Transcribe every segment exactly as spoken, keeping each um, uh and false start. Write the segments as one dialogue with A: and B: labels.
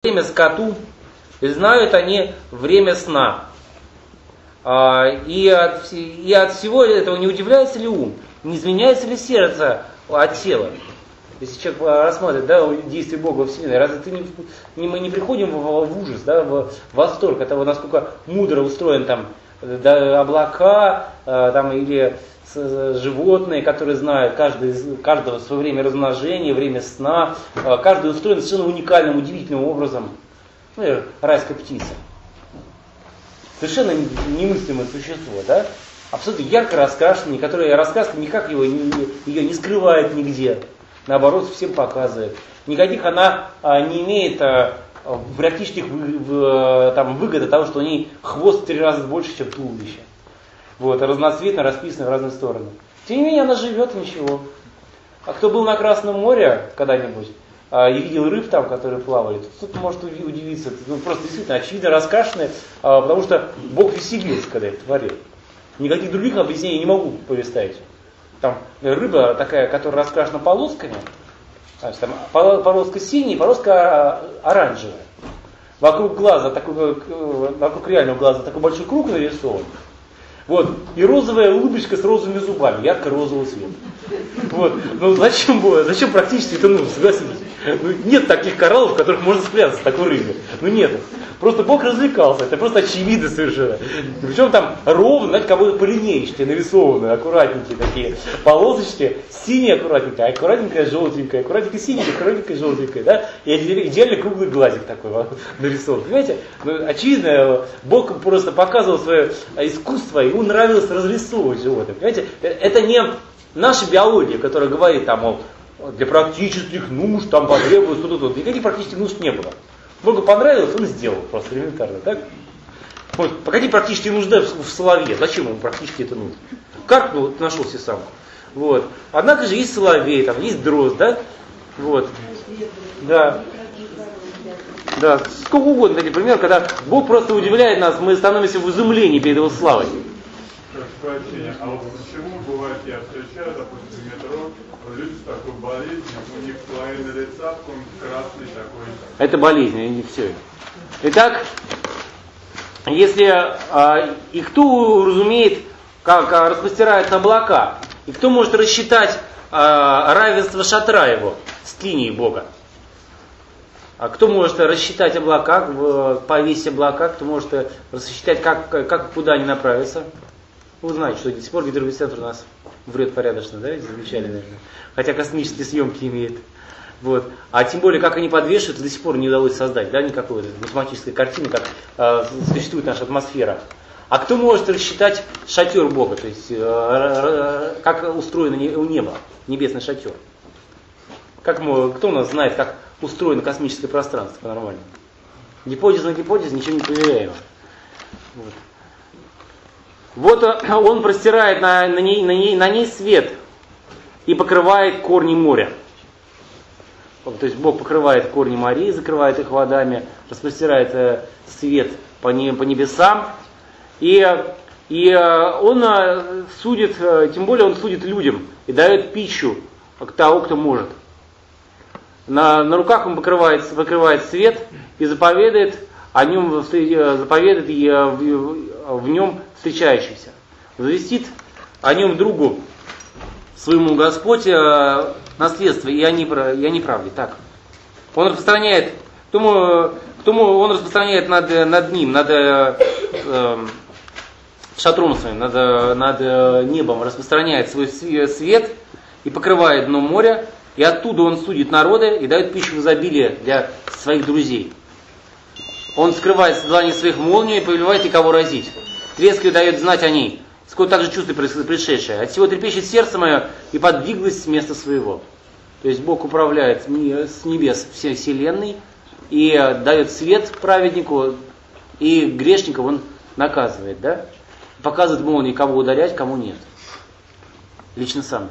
A: время скоту, и знают они время сна. И от, и от всего этого не удивляется ли ум? Не изменяется ли сердце от тела? Если человек рассматривает, да, действие Бога во Вселенной, разве ты не, не, мы не приходим в, в ужас, да, в восторг от того, насколько мудро устроен там да, облака, там, или животные, которые знают каждый, каждого свое время размножения, время сна, каждый устроен совершенно уникальным, удивительным образом. Например, райская птица. Совершенно немыслимое существо, да? Абсолютно ярко раскрашенная, которая раскраска никак его, ее не скрывает нигде. Наоборот, всем показывает. Никаких она а, не имеет а, практических вы, в, там, выгод от того, что у нее хвост в три раза больше, чем туловище. Вот, разноцветно расписано в разные стороны. Тем не менее, она живет, ничего. А кто был на Красном море когда-нибудь а, и видел рыб там, которые плавали, тут может удивиться. Ну, просто действительно очевидно раскрашенные, а, потому что Бог веселился, когда их творил. Никаких других объяснений не могу представить. Там рыба такая, которая раскрашена полосками, значит, там полоска синяя, полоска оранжевая. Вокруг глаза, такой, вокруг реального глаза такой большой круг нарисован. Вот. И розовая улыбочка с розовыми зубами, ярко-розового цвета. Вот. Ну зачем было, зачем практически это нужно, согласитесь? Ну, нет таких кораллов, в которых можно спрятаться, такой рыбы. Ну нет. Просто Бог развлекался, это просто очевидно совершенно. Причем там ровно, знаете, как будто по линеечке нарисованы, аккуратненькие такие полосочки, синие аккуратненькая, аккуратненькая желтенькая, аккуратненькая синенькая, аккуратненькая желтенькая, да? И идеально круглый глазик такой нарисован. Понимаете? Ну, очевидно, Бог просто показывал свое искусство, ему нравилось разрисовывать животных. Понимаете? Это не наша биология, которая говорит там, мол, для практических нужд там потребуется что-то. Никаких практических нужд не было. Богу понравилось, он сделал просто элементарно, так? Вот, погоди, практически нужда в, в соловье. Зачем ему практически это нужно? Карп ну, нашел себе самку. Вот. Однако же есть соловей, там есть дрозд, да? Вот. Да. Да, сколько угодно, кстати, пример, когда Бог просто удивляет нас, мы становимся в изумлении перед его славой.
B: Прощения. А вот почему бывает, я встречаю, допустим, в метро, люди с такой болезнью, у них половина лица, он красный такой.
A: Это болезнь, и не все. Итак, если а, и кто разумеет, как а, распростираются облака, и кто может рассчитать а, равенство шатра его с линией Бога? А кто может рассчитать облака, повесить облака, кто может рассчитать, как, как куда они направятся? Вы знаете, что до сих пор гидроцентр у нас врет порядочно, да, замечали, наверное. Хотя космические съемки имеет. Вот. А тем более, как они подвешивают, до сих пор не удалось создать, да, никакой математической картины, как э, существует наша атмосфера. А кто может рассчитать шатер Бога, то есть э, э, как устроено небо, небесный шатер? Как мы, кто у нас знает, как устроено космическое пространство по-нормальному? Гипотеза на гипотезе, ничего не проверяемо. Вот. Вот он простирает на, на, ней, на, ней, на ней свет и покрывает корни моря. То есть Бог покрывает корни морей, закрывает их водами, распростирает свет по, не, по небесам. И, и он судит, тем более он судит людям и дает пищу того, кто может. На, на руках он покрывает, покрывает свет и заповедает о нем, заповедает и в, в нем встречающихся. Завестит о нем другу своему Господь наследство и о неправде. Так. Он распространяет, кто, кто, он распространяет над, над ним, над э, шатром своим, над, над небом, распространяет свой свет и покрывает дно моря, и оттуда он судит народы и дает пищу в изобилие для своих друзей. Он скрывает создание своих молний и повелевает и кого разить. Трескаю дает знать о ней, сколько также чувствует пришедшее. От всего трепещет сердце мое и подвиглось с места своего. То есть Бог управляет с небес всей вселенной и дает свет праведнику, и грешников он наказывает, да? Показывает молнии, кого ударять, кому нет. Лично сам.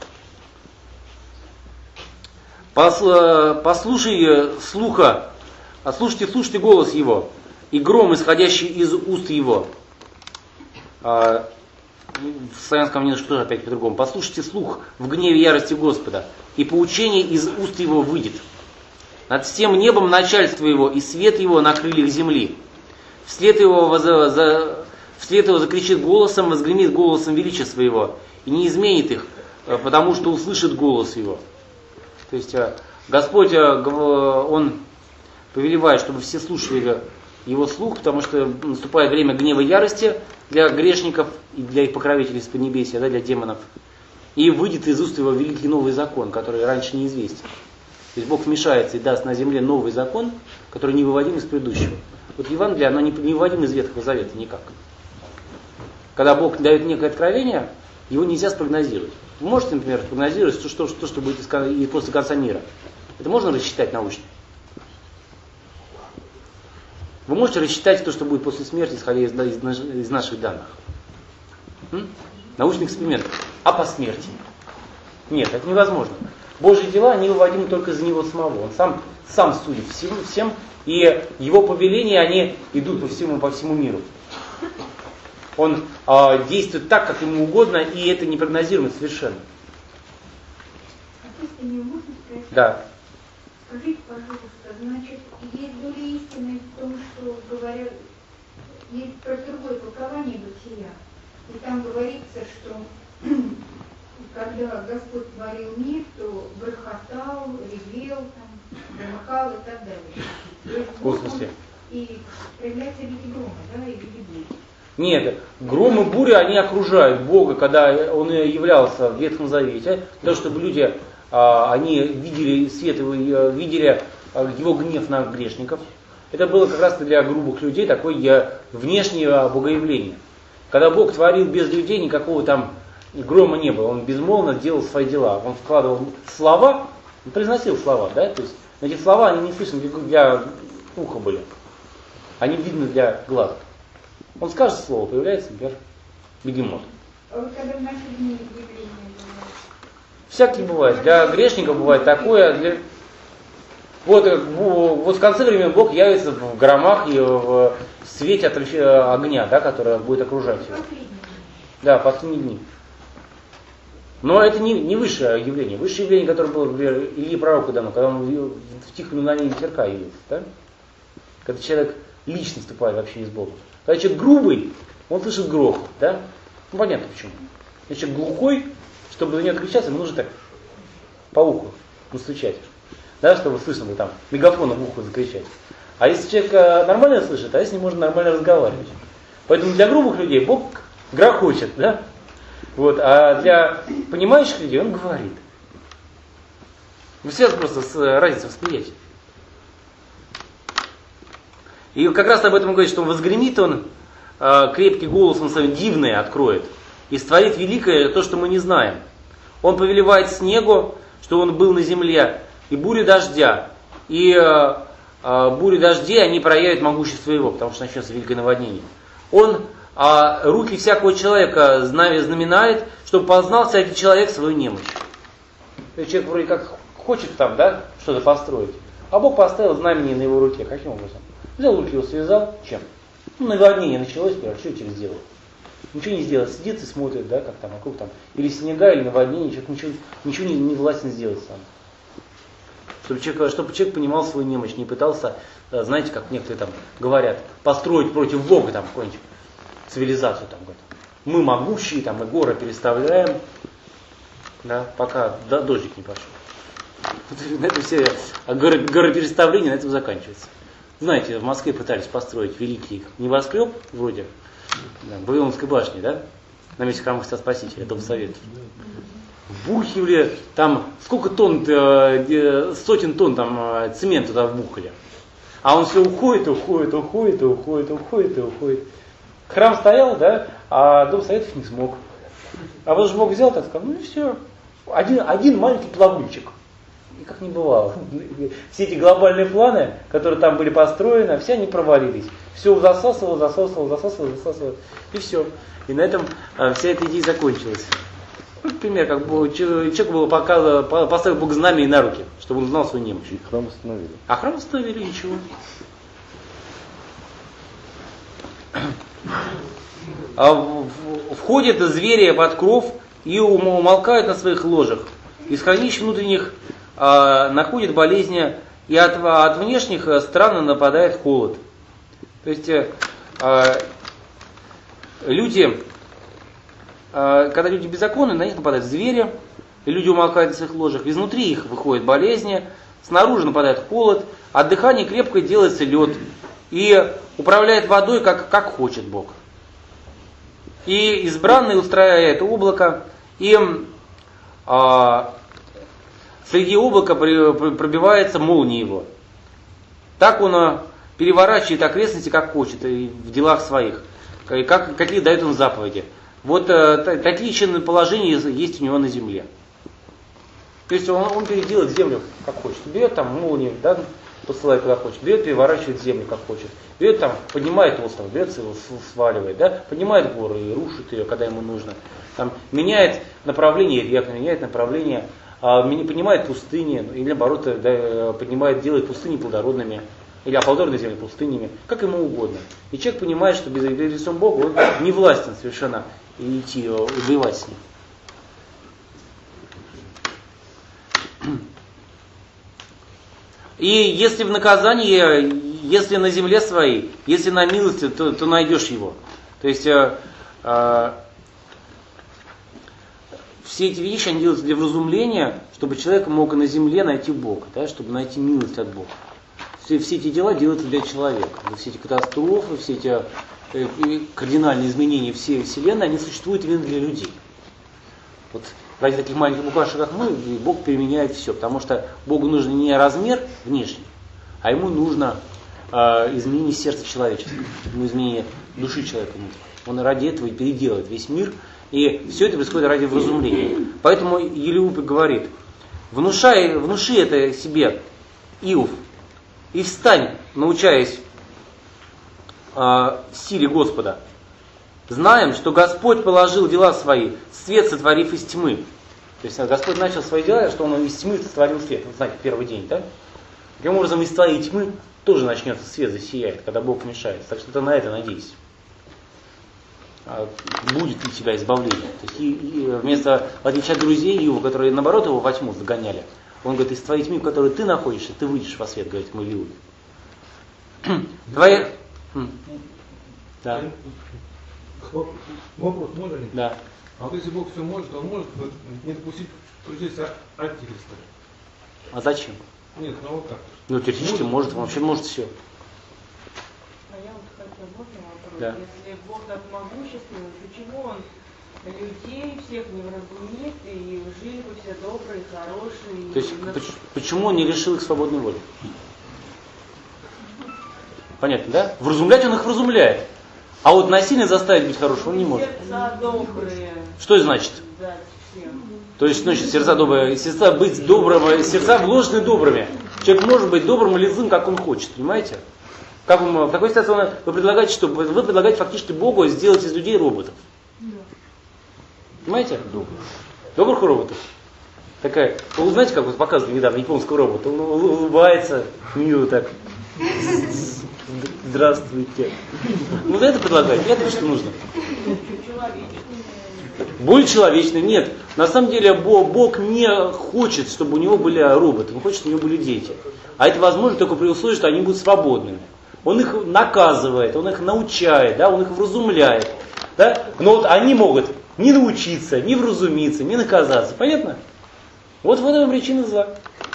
A: Послушай слуха, слушайте, слушайте голос его, и гром, исходящий из уст его. В славянском немножко тоже опять по-другому. Послушайте слух в гневе ярости Господа, и поучение из уст его выйдет. Над всем небом начальство его, и свет его на крыльях земли. Вслед его, воз, за, вслед его закричит голосом, возгремит голосом величия своего, и не изменит их, потому что услышит голос его. То есть Господь, Он повелевает, чтобы все слушали Его слух, потому что наступает время гнева и ярости для грешников и для их покровителей с поднебесья, да, для демонов. И выйдет из уст его великий новый закон, который раньше неизвестен. То есть Бог вмешается и даст на земле новый закон, который не выводим из предыдущего. Вот Евангелие, оно не выводим из Ветхого Завета никак. Когда Бог дает некое откровение, его нельзя спрогнозировать. Вы можете, например, спрогнозировать то, что, что, что будет и после конца мира. Это можно рассчитать научно? Вы можете рассчитать то, что будет после смерти, исходя из, из, из наших данных? М? Научный эксперимент. А по смерти? Нет, это невозможно. Божьи дела, они выводимы только из Него самого. Он сам, сам судит всем, всем, и Его повеления, они идут по всему, по всему миру. Он э, действует так, как Ему угодно, и это не прогнозируемо совершенно.
C: А если не можно сказать?
A: Да.
C: Скажите, пожалуйста, значит, есть доля истины в том, что говорят, есть про другое толкование бытия. И там говорится, что когда Господь творил мир, то грохотал, ревел, там, громыхал и так далее.
A: В космосе.
C: И проявляется в виде грома, да, и в виде бури.
A: Нет, гром и буря, они окружают Бога, когда Он являлся в Ветхом Завете, для того, чтобы люди, они видели свет, видели Его гнев на грешников. Это было как раз для грубых людей такое внешнее богоявление. Когда Бог творил без людей, никакого там грома не было. Он безмолвно делал свои дела. Он вкладывал слова, он произносил слова, да? То есть эти слова, они не слышны для уха были. Они видны для глаз. Он скажет слово, появляется, например, бегемот.
C: А вот когда в наши дни явления бывают?
A: Всякие бывает. Для грешников бывает такое. Для... Вот, вот в конце времени Бог явится в громах и в свете от огня, да, которое будет окружать его. Да, последние дни. Но это не, не высшее явление. Высшее явление, которое было, например, Ильи пророку дано, когда он в тихом мгновении ветерка явился. Да? Когда человек лично вступает в общение с Богом. Когда человек грубый, он слышит грохот. Да? Ну понятно почему. Если человек глухой, чтобы до него отключаться, ему нужно так по уху настучать. Да, чтобы слышно было там, мегафоном в ухо закричать. А если человек нормально слышит, а если можно нормально разговаривать. Поэтому для грубых людей Бог грохочет, да? Вот, а для понимающих людей Он говорит. Вы связаны просто с разницей восприятия. И как раз об этом говорит, что он возгремит, он э, крепкий голос, он своим дивное откроет. И створит великое то, что мы не знаем. Он повелевает снегу, что он был на земле, и бури дождя. И э, э, бури дождей, они проявят могущество его, потому что начнется великое наводнение. Он э, руки всякого человека знаменает, чтобы познал всякий человек свою немощь. То есть человек вроде как хочет там, да, что-то построить. А Бог поставил знамение на его руке. Каким образом? Взял руки, его связал. Чем? Ну, наводнение началось, а что я через сделал? Ничего не сделал. Сидит и смотрит, да, как там, вокруг там. Или снега, или наводнение, человек ничего, ничего не, не властен сделать сам. Чтобы человек, чтобы человек понимал свою немощь, не пытался, знаете, как некоторые там говорят, построить против Бога там какую-нибудь цивилизацию. Там, говорят, мы могущие, там, мы горы переставляем, да, пока да, дождик не пошел. На этом все горопереставления на этом заканчивается. Знаете, в Москве пытались построить великий небоскреб, вроде да, Вавилонской башни, да, на месте храма Христа Спасителя, Дом Советов. Вбухивали, там сколько тонн, э, сотен тонн там э, цемента туда вбухали. А он все уходит, уходит, уходит, уходит, уходит, уходит. Храм стоял, да, а Дом Советов не смог. А вот же Бог взял, так сказал, ну и все. Один, один маленький плавульчик. И как не бывало. Все эти глобальные планы, которые там были построены, все они провалились. Все засасывало, засасывало, засасывало, засасывало. И все. И на этом а, вся эта идея закончилась. Ну, например, как бы человеку было показано, поставил Бог знамя на руки, чтобы он знал свою немощь.
D: И храм установили.
A: А храм установили, ничего. А входят звери под кров и умолкают на своих ложах. Из хранилищ внутренних а, находят болезни и от, от внешних стран нападает холод. То есть э, э, люди, э, когда люди беззаконны, на них нападают звери, и люди умолкают в своих ложах, изнутри их выходят болезни, снаружи нападает холод, от дыхания крепко делается лед, и управляет водой, как, как хочет Бог. И избранный устраивает облако, и а, среди облака пробивается молния его. Так он переворачивает окрестности, как хочет, и в делах своих, и как, какие дает он заповеди. Вот а, такие чинные положения есть у него на земле. То есть он, он переделает землю, как хочет. Берет там молнию, да, посылает куда хочет, берет, переворачивает землю, как хочет. Берет там, поднимает остров, берет его, сваливает, да, поднимает гору и рушит ее, когда ему нужно. Там, меняет направление рек, меняет направление, а, поднимает пустыни, или наоборот, да, поднимает, делает пустыни плодородными, или оплодородные земли пустынями, как ему угодно. И человек понимает, что без лицом Бога он не властен совершенно идти убивать с ним. И если в наказании, если на земле своей, если на милости, то, то найдешь его. То есть э, э, все эти вещи они делаются для вразумления, чтобы человек мог на земле найти Бога, да, чтобы найти милость от Бога. Все, все эти дела делаются для человека. Все эти катастрофы, все эти э, кардинальные изменения всей Вселенной, они существуют именно для людей. Вот ради таких маленьких букашек, как мы, Бог применяет все, потому что Богу нужен не размер внешний, а ему нужно э, изменение сердца человеческого, ему изменение души человека нужно. Он ради этого и переделает весь мир, и все это происходит ради вразумления. Поэтому Елеуп говорит: внушай, внуши это себе, Иов, и встань, научаясь э, силе Господа. Знаем, что Господь положил дела свои, свет сотворив из тьмы. То есть Господь начал свои дела, что Он из тьмы сотворил свет. Вы знаете, первый день, да? Таким образом, из твоей тьмы тоже начнется свет, засияет, когда Бог вмешается. Так что ты на это надейся. Будет ли у тебя избавление? То есть, и, и вместо, в отличие от друзей его, которые наоборот его во тьму загоняли, он говорит: из твоей тьмы, в которой ты находишься, ты выйдешь во свет, говорит мой Илуй. Твоя... Да.
D: Вопрос, можно ли?
A: Да.
D: А вот если Бог все может, Он может не допустить пришествия антихриста?
A: А зачем?
D: Нет, ну вот так.
A: Ну, теоретически может, он вообще может все.
E: А я вот хотела, можно вопрос?
A: Да.
E: Если Бог так могущественный, почему Он людей всех не вразумит, и жили бы все добрые, хорошие?
A: То есть,
E: и...
A: поч- почему он не лишил их свободной воли? Понятно, да? Вразумлять он их вразумляет. А вот насильно заставить быть хорошим он не может.
E: Сердца добрые.
A: Что это значит?
E: Дать всем.
A: То есть, значит, сердца добрые, сердца быть добрым, сердца вложены добрыми. Человек может быть добрым или злым, как он хочет, понимаете? Как он, в такой ситуации он, вы предлагаете что? Вы предлагаете фактически Богу сделать из людей роботов. Понимаете? Добрых роботов. Такая, вы знаете, как вот показывали недавно японского робота? Он улыбается, мило так. Здравствуйте. Ну, это предлагать, это что нужно? Более человечный. Нет. На самом деле Бог, Бог не хочет, чтобы у него были роботы. Он хочет, чтобы у него были дети. А это возможно только при условии, что они будут свободными. Он их наказывает, он их научает, да, он их вразумляет. Да? Но вот они могут не научиться, не вразумиться, не наказаться. Понятно? Вот в этом причина зла.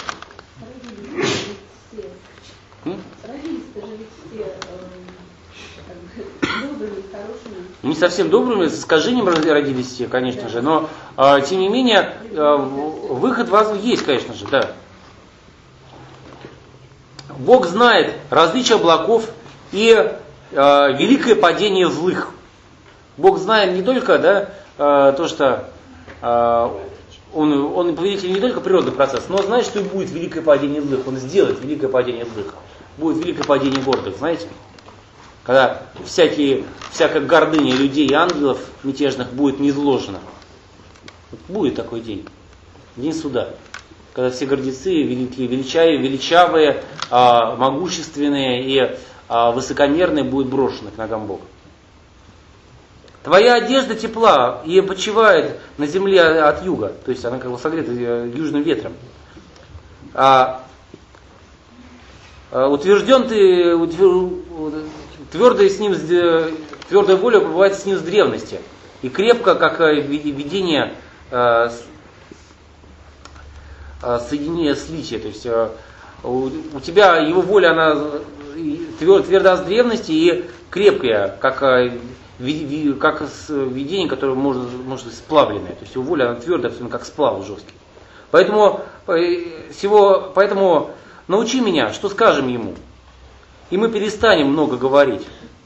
A: Не совсем добрыми, с искажением родились все, конечно же, но э, тем не менее э, выход вас есть, конечно же, да. Бог знает различия облаков и э, великое падение злых. Бог знает не только, да, э, то, что э, он, он повелитель не только природных процессов, но знает, что и будет великое падение злых. Он сделает великое падение злых. Будет великое падение гордых, знаете? Когда всякие, всякая гордыня людей и ангелов мятежных будет низложена. Будет такой день. День суда. Когда все гордецы, великие, величавые, величавые, а, могущественные и а, высокомерные будут брошены к ногам Бога. Твоя одежда тепла и почивает на земле от юга. То есть она как бы согрета южным ветром. А, Утвержден ты, твердая, с ним, твердая воля бывает с ним с древности. И крепко, как видение соединения слития. То есть у, у тебя его воля, она тверда с древности и крепкая, как, как видение, которое может, может быть сплавленное. То есть его воля, она твердая, абсолютно как сплав жесткий. Поэтому, всего, поэтому научи меня, что скажем ему. И мы перестанем много говорить.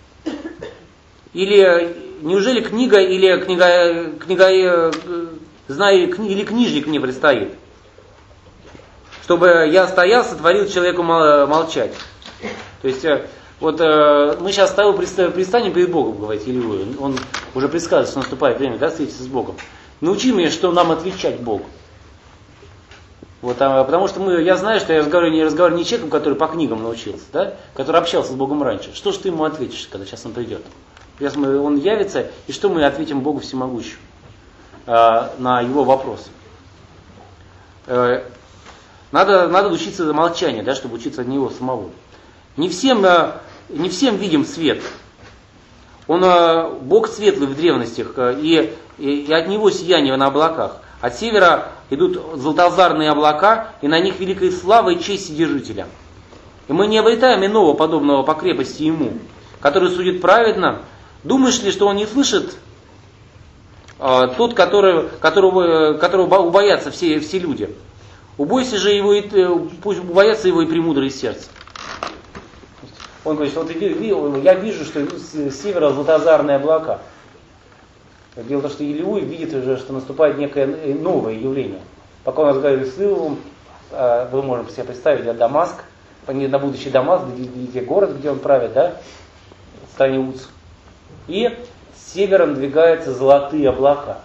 A: Или неужели книга или книга, книга знаю, или книжник мне предстоит? Чтобы я стоял, сотворил человеку молчать. То есть, вот мы сейчас с тобой предстанем перед Богом, говорит Илью. Он уже предсказывает, что наступает время, да, встретиться с Богом. Научи меня, что нам отвечать Богу. Вот, а, потому что мы, я знаю, что я разговариваю, не разговариваю не человеком, который по книгам научился, да, который общался с Богом раньше. Что же ты ему ответишь, когда сейчас он придет? Сейчас мы, он явится, и что мы ответим Богу Всемогущему э, на его вопрос? Э, надо, надо учиться молчанию, да, чтобы учиться от него самого. Не всем, э, не всем видим свет. Он, э, Бог светлый в древностях, э, и, и, и от него сияние на облаках. От севера идут золотозарные облака, и на них великая слава и честь Вседержителя. И мы не обретаем иного подобного по крепости ему, который судит праведно. Думаешь ли, что он не слышит а, тот, который, которого, которого убоятся все, все люди? Убойся же его, и, пусть убоятся его и премудрые сердце. Он говорит, вот я вижу, что с севера золотозарные облака. Дело в том, что Илиуй видит уже, что наступает некое новое явление. Пока он разговаривает с Иловым, вы можете себе представить, да, Дамаск, на будущий Дамаск, где город, где он правит, да, в стране Уц. И с севера надвигаются золотые облака,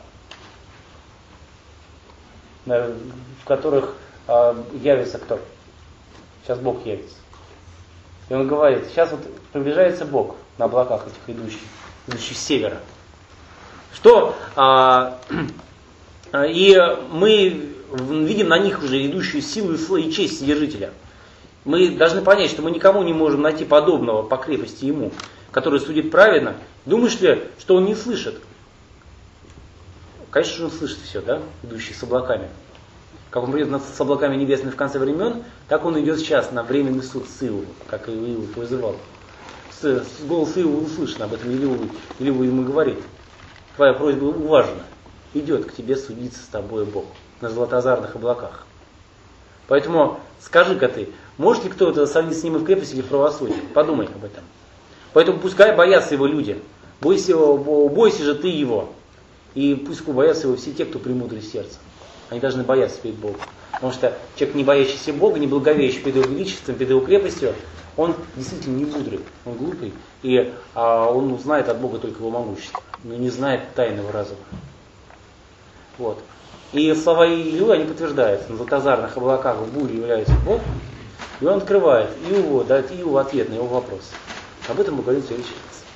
A: в которых явится кто? Сейчас Бог явится. И он говорит, сейчас вот приближается Бог на облаках этих идущих, идущих с севера. Что? А, и мы видим на них уже идущую силу и честь Вседержителя. Мы должны понять, что мы никому не можем найти подобного по крепости ему, который судит праведно. Думаешь ли, что он не слышит? Конечно же он слышит все, да, идущий с облаками. Как он придет с облаками небесными в конце времен, так он идет сейчас на временный суд с Иовом, как и Иов вызывал. С, с голос Иова услышно, об этом Илиу ему говорит. Твоя просьба уважена. Идет к тебе судиться с тобой Бог на золотозарных облаках. Поэтому скажи-ка ты, может ли кто-то сравнить с ним и в крепости или в правосудии? Подумай об этом. Поэтому пускай боятся его люди. Бойся, его, бойся же ты его. И пусть боятся его все те, кто премудрый сердце. Они должны бояться перед Богом. Потому что человек, не боящийся Бога, не благовеющий перед его величеством, перед его крепостью, он действительно не мудрый, он глупый. И а, он знает от Бога только его могущество, но не знает тайного разума. Вот. И слова Илью, они подтверждаются. На золотозарных облаках в буре является Бог, и он открывает Иову, дает Иову ответ на его вопрос. Об этом мы говорим в следующий раз.